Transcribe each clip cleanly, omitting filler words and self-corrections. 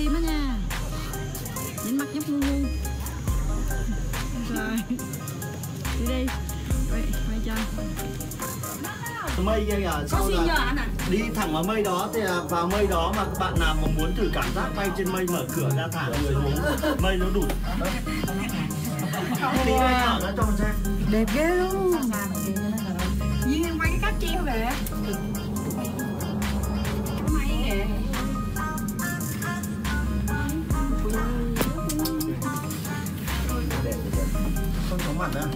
tim đó nha. Nhìn mặt nhấp ngu ngu. Rồi. Đi đi. Quay cho. Mây kia kìa, sau là đi thẳng vào mây đó thì vào mây đó mà bạn nào mà muốn thử cảm giác bay trên mây, mở cửa ra thả người xuống mây nó đụt. Tí đây thở ra cho mình xem. Đẹp ghê luôn. Duyên quay cái cáp treo kìa. May kìa. Không có mặt nữa.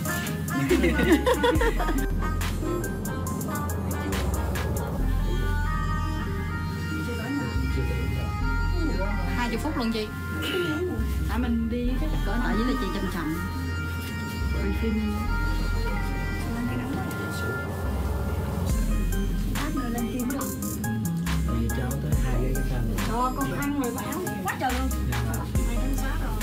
Phút luôn chị. Mình đi cái cỡ này với là chị chậm chậm. Quay phim. Áp nữa lên phim được. Đi cháu tới 2 cái khăn. Rồi con ăn rồi báo quá trời luôn. Mày ăn sát rồi.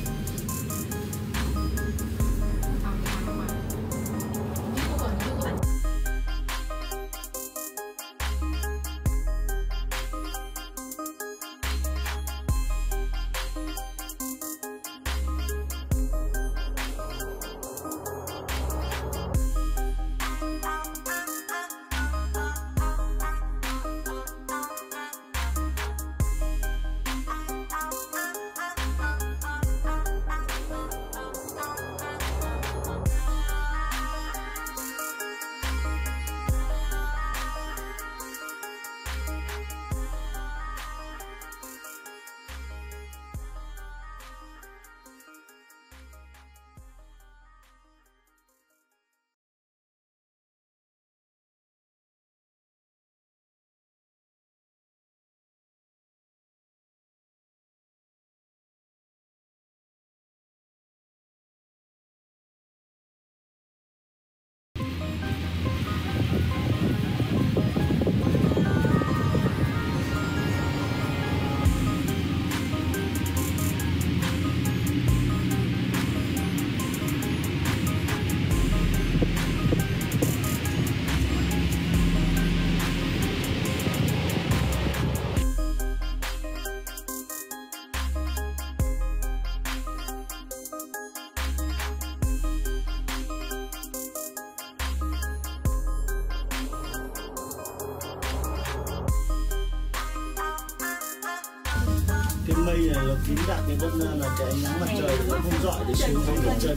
Cái mây này nó kín đặc nên đâm ra là cái ánh nắng mặt trời nó không rọi được xuống dưới chân.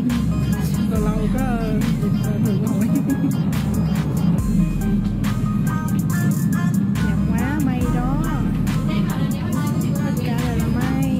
lâu lâu có dịp thử cơ hội. Đẹp quá, mây đó, tất cả đều là mây.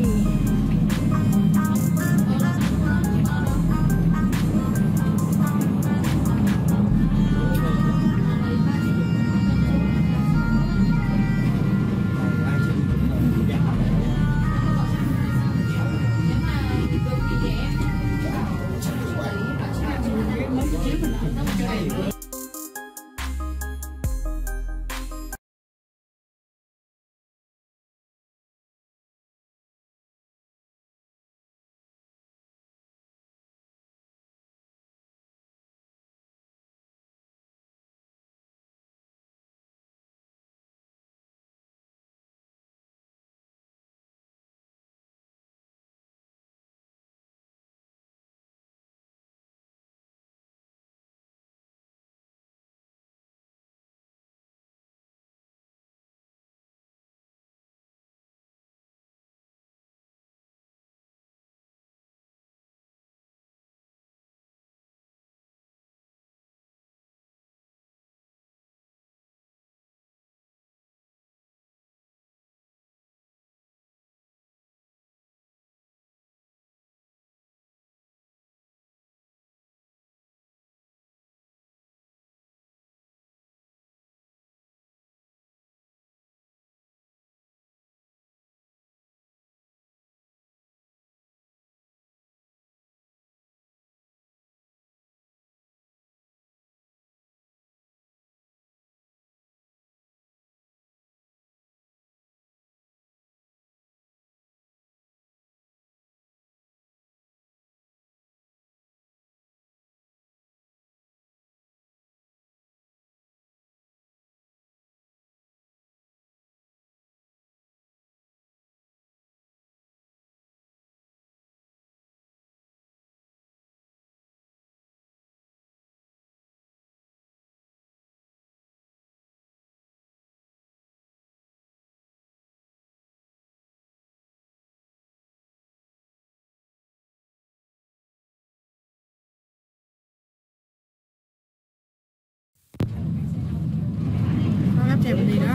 Chèo mình đi đó,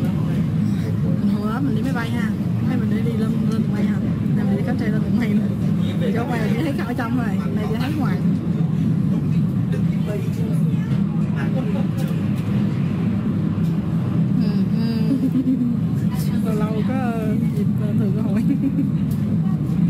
hồi đó mình đi máy bay ha, hay mình đi lên tầng bay ha, làm gì cáp treo lên tầng bay nữa, chỗ bay là chỉ thấy ở trong rồi, này chỉ thấy ngoài. Lâu lâu có dịp thử cơ hội.